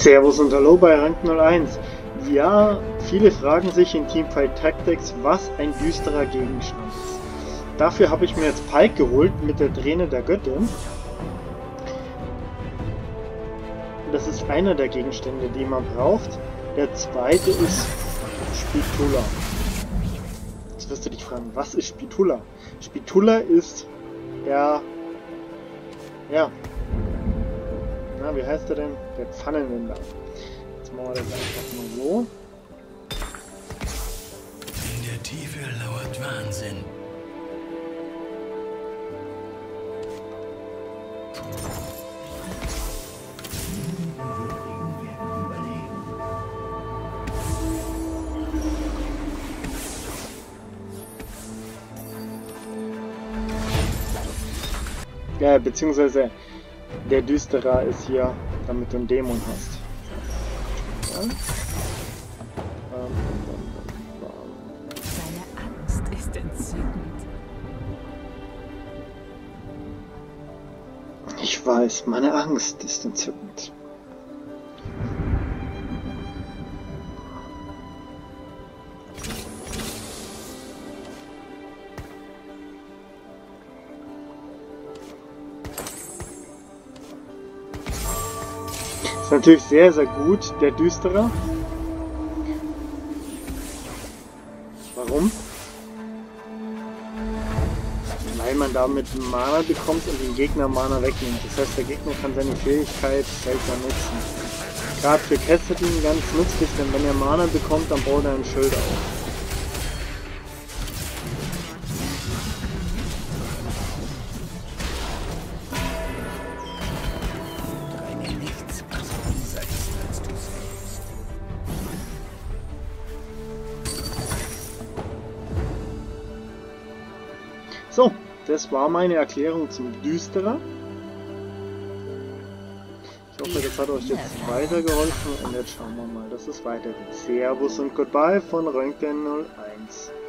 Servus und Hallo bei Rank 01. Ja, viele fragen sich in Teamfight Tactics, was ein düsterer Gegenstand ist. Dafür habe ich mir jetzt Pike geholt mit der Träne der Göttin. Das ist einer der Gegenstände, die man braucht. Der zweite ist Spitula. Jetzt wirst du dich fragen, was ist Spitula? Spitula ist der... Ja... Na, wie heißt der denn? Der Pfannenwender. Jetzt machen wir das einfach mal so. In der Tiefe lauert Wahnsinn. Ja, beziehungsweise der Düsterer ist hier, damit du einen Dämon hast. Ja. Seine Angst ist entzückend. Ich weiß, meine Angst ist entzückend. Ist natürlich sehr, sehr gut, der Düsterer. Warum? Weil man damit Mana bekommt und den Gegner Mana wegnimmt. Das heißt, der Gegner kann seine Fähigkeit selber nutzen. Gerade für Cassidy ganz nützlich, denn wenn er Mana bekommt, dann baut er ein Schild auf. So, das war meine Erklärung zum Düsterer. Ich hoffe, das hat euch jetzt weitergeholfen und jetzt schauen wir mal, dass es weitergeht. Servus und Goodbye von Rank 01.